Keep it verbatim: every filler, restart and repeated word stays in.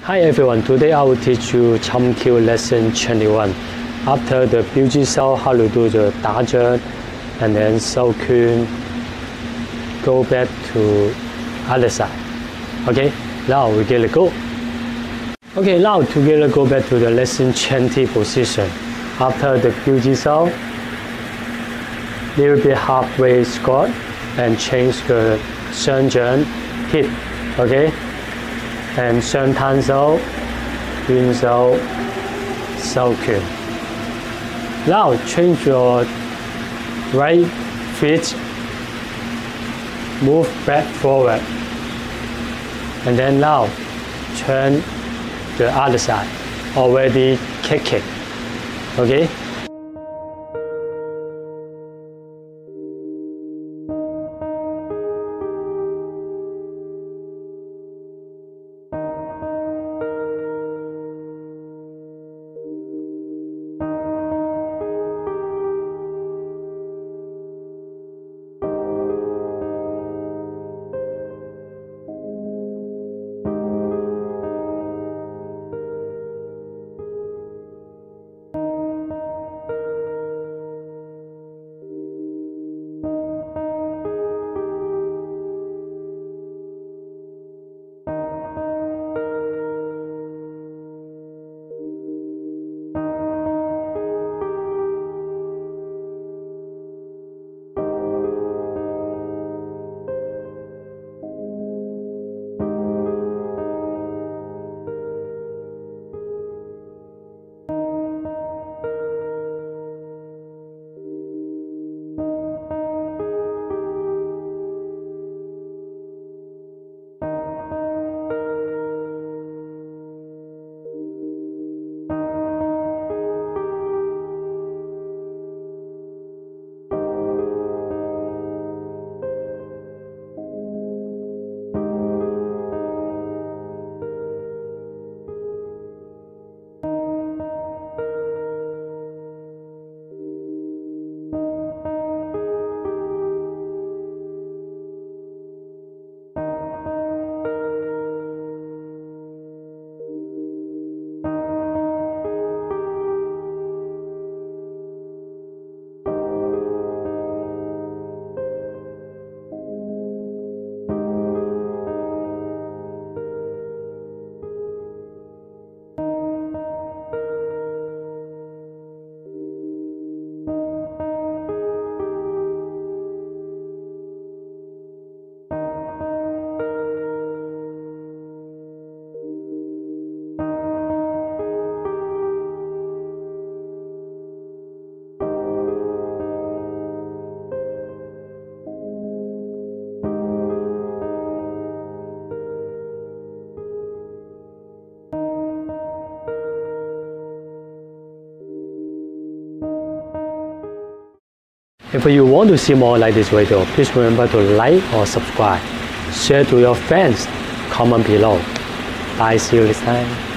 Hi everyone, today I will teach you Chum-Kill lesson twenty-one. After the Biu-Ji Sao, how to do the Da Zhen and then Sao Kun, go back to other side. Okay, now we get it go. Okay, now together go back to the lesson twenty position. After the Biu-Ji Sao, little bit halfway squat and change the Sheng Zhen hip. Okay. And Sheng Tan Sao, Yun Sao, Sao Kun. Now change your right feet, move back forward, and then now turn the other side. Already kick it. Okay. If you want to see more like this video, please remember to like or subscribe. Share to your friends. Comment below. Bye, see you next time.